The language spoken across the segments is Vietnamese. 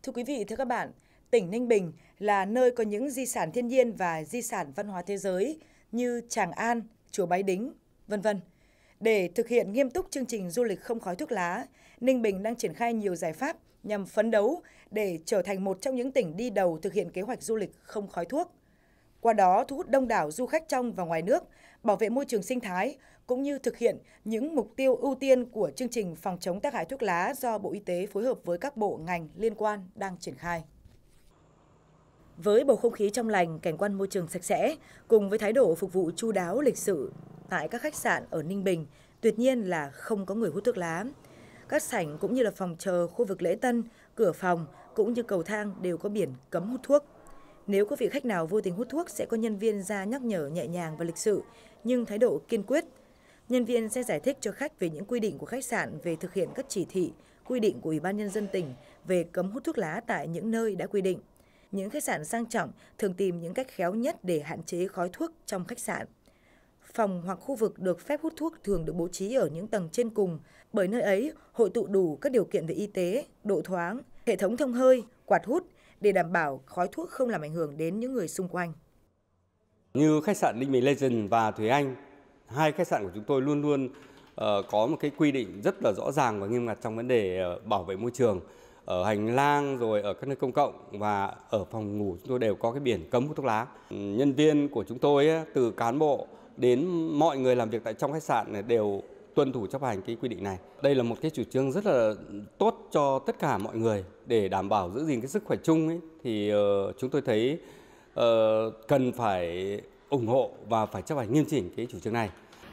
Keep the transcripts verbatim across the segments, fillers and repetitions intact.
Thưa quý vị, thưa các bạn, tỉnh Ninh Bình là nơi có những di sản thiên nhiên và di sản văn hóa thế giới như Tràng An, Chùa Bái Đính, vân vân. Để thực hiện nghiêm túc chương trình du lịch không khói thuốc lá, Ninh Bình đang triển khai nhiều giải pháp nhằm phấn đấu để trở thành một trong những tỉnh đi đầu thực hiện kế hoạch du lịch không khói thuốc. Qua đó thu hút đông đảo du khách trong và ngoài nước, bảo vệ môi trường sinh thái cũng như thực hiện những mục tiêu ưu tiên của chương trình phòng chống tác hại thuốc lá do Bộ Y tế phối hợp với các bộ ngành liên quan đang triển khai. Với bầu không khí trong lành, cảnh quan môi trường sạch sẽ cùng với thái độ phục vụ chu đáo lịch sự tại các khách sạn ở Ninh Bình, tuyệt nhiên là không có người hút thuốc lá. Các sảnh cũng như là phòng chờ, khu vực lễ tân, cửa phòng cũng như cầu thang đều có biển cấm hút thuốc. Nếu có vị khách nào vô tình hút thuốc sẽ có nhân viên ra nhắc nhở nhẹ nhàng và lịch sự, nhưng thái độ kiên quyết. Nhân viên sẽ giải thích cho khách về những quy định của khách sạn về thực hiện các chỉ thị, quy định của Ủy ban Nhân dân tỉnh về cấm hút thuốc lá tại những nơi đã quy định. Những khách sạn sang trọng thường tìm những cách khéo nhất để hạn chế khói thuốc trong khách sạn. Phòng hoặc khu vực được phép hút thuốc thường được bố trí ở những tầng trên cùng, bởi nơi ấy hội tụ đủ các điều kiện về y tế, độ thoáng, hệ thống thông hơi, quạt hút để đảm bảo khói thuốc không làm ảnh hưởng đến những người xung quanh. Như khách sạn Ninh Bình Legend và Thúy Anh, hai khách sạn của chúng tôi luôn luôn uh, có một cái quy định rất là rõ ràng và nghiêm ngặt trong vấn đề uh, bảo vệ môi trường. Ở hành lang rồi ở các nơi công cộng và ở phòng ngủ chúng tôi đều có cái biển cấm hút thuốc lá. Nhân viên của chúng tôi từ cán bộ đến mọi người làm việc tại trong khách sạn đều tuân thủ chấp hành cái quy định này. Đây là một cái chủ trương rất là tốt cho tất cả mọi người để đảm bảo giữ gìn cái sức khỏe chung ấy, thì uh, chúng tôi thấy uh, cần phải ủng hộ và phải chấp hành nghiêm chỉnh cái chủ trương này.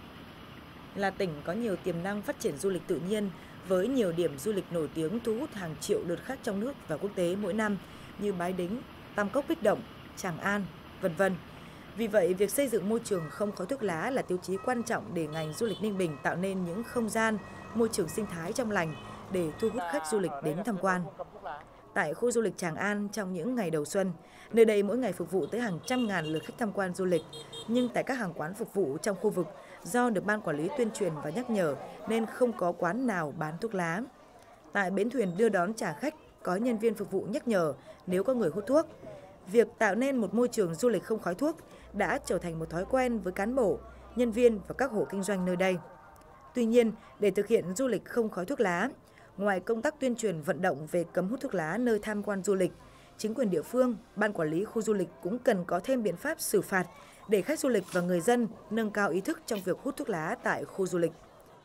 Là tỉnh có nhiều tiềm năng phát triển du lịch tự nhiên với nhiều điểm du lịch nổi tiếng thu hút hàng triệu lượt khách trong nước và quốc tế mỗi năm như Bái Đính, Tam Cốc Bích Động, Tràng An, vân vân. Vì vậy, việc xây dựng môi trường không khói thuốc lá là tiêu chí quan trọng để ngành du lịch Ninh Bình tạo nên những không gian, môi trường sinh thái trong lành để thu hút khách du lịch đến tham quan. Tại khu du lịch Tràng An trong những ngày đầu xuân, nơi đây mỗi ngày phục vụ tới hàng trăm ngàn lượt khách tham quan du lịch. Nhưng tại các hàng quán phục vụ trong khu vực, do được ban quản lý tuyên truyền và nhắc nhở nên không có quán nào bán thuốc lá. Tại bến thuyền đưa đón trả khách, có nhân viên phục vụ nhắc nhở nếu có người hút thuốc. Việc tạo nên một môi trường du lịch không khói thuốc đã trở thành một thói quen với cán bộ, nhân viên và các hộ kinh doanh nơi đây. Tuy nhiên, để thực hiện du lịch không khói thuốc lá, ngoài công tác tuyên truyền vận động về cấm hút thuốc lá nơi tham quan du lịch, chính quyền địa phương, ban quản lý khu du lịch cũng cần có thêm biện pháp xử phạt để khách du lịch và người dân nâng cao ý thức trong việc hút thuốc lá tại khu du lịch.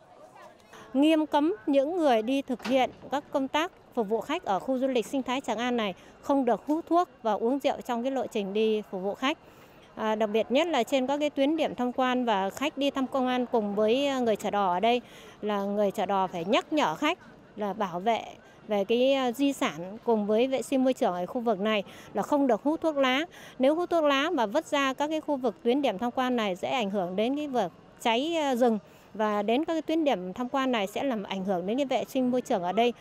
Nghiêm cấm những người đi thực hiện các công tác phục vụ khách ở khu du lịch sinh thái Tràng An này không được hút thuốc và uống rượu trong cái lộ trình đi phục vụ khách. À, đặc biệt nhất là trên các cái tuyến điểm tham quan và khách đi tham quan cùng với người chở đò ở đây là người chở đò phải nhắc nhở khách là bảo vệ về cái di sản cùng với vệ sinh môi trường ở khu vực này là không được hút thuốc lá. Nếu hút thuốc lá mà vứt ra các cái khu vực tuyến điểm tham quan này sẽ ảnh hưởng đến cái việc cháy rừng và đến các cái tuyến điểm tham quan này sẽ làm ảnh hưởng đến cái vệ sinh môi trường ở đây.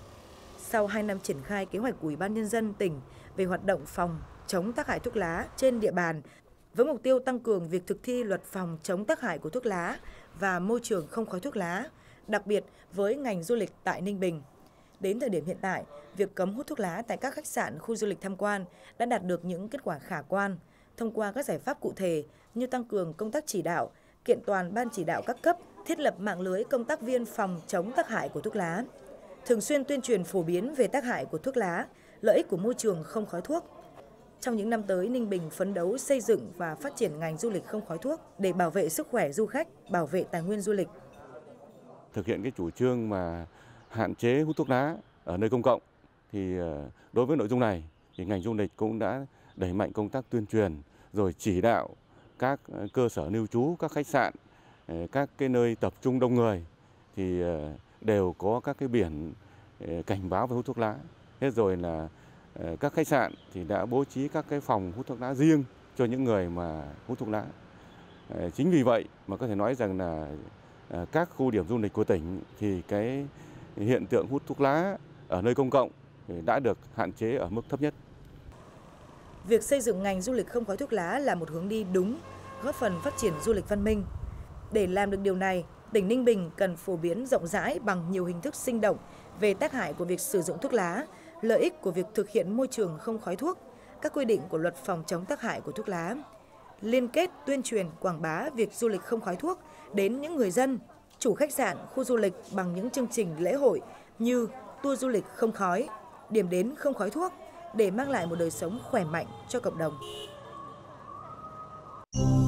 Sau hai năm triển khai kế hoạch của Ủy ban Nhân dân tỉnh về hoạt động phòng chống tác hại thuốc lá trên địa bàn, với mục tiêu tăng cường việc thực thi luật phòng chống tác hại của thuốc lá và môi trường không khói thuốc lá, đặc biệt với ngành du lịch tại Ninh Bình. Đến thời điểm hiện tại, việc cấm hút thuốc lá tại các khách sạn, khu du lịch tham quan đã đạt được những kết quả khả quan thông qua các giải pháp cụ thể như tăng cường công tác chỉ đạo, kiện toàn ban chỉ đạo các cấp, thiết lập mạng lưới công tác viên phòng chống tác hại của thuốc lá, thường xuyên tuyên truyền phổ biến về tác hại của thuốc lá, lợi ích của môi trường không khói thuốc. Trong những năm tới, Ninh Bình phấn đấu xây dựng và phát triển ngành du lịch không khói thuốc để bảo vệ sức khỏe du khách, bảo vệ tài nguyên du lịch. Thực hiện cái chủ trương mà hạn chế hút thuốc lá ở nơi công cộng thì đối với nội dung này thì ngành du lịch cũng đã đẩy mạnh công tác tuyên truyền rồi chỉ đạo các cơ sở lưu trú, các khách sạn, các cái nơi tập trung đông người thì đều có các cái biển cảnh báo về hút thuốc lá. Thế rồi là các khách sạn thì đã bố trí các cái phòng hút thuốc lá riêng cho những người mà hút thuốc lá. Chính vì vậy mà có thể nói rằng là các khu điểm du lịch của tỉnh thì cái hiện tượng hút thuốc lá ở nơi công cộng đã được hạn chế ở mức thấp nhất. Việc xây dựng ngành du lịch không khói thuốc lá là một hướng đi đúng, góp phần phát triển du lịch văn minh. Để làm được điều này, tỉnh Ninh Bình cần phổ biến rộng rãi bằng nhiều hình thức sinh động về tác hại của việc sử dụng thuốc lá lợi ích của việc thực hiện môi trường không khói thuốc, các quy định của luật phòng chống tác hại của thuốc lá, liên kết tuyên truyền quảng bá việc du lịch không khói thuốc đến những người dân, chủ khách sạn, khu du lịch bằng những chương trình lễ hội như tour du lịch không khói, điểm đến không khói thuốc để mang lại một đời sống khỏe mạnh cho cộng đồng.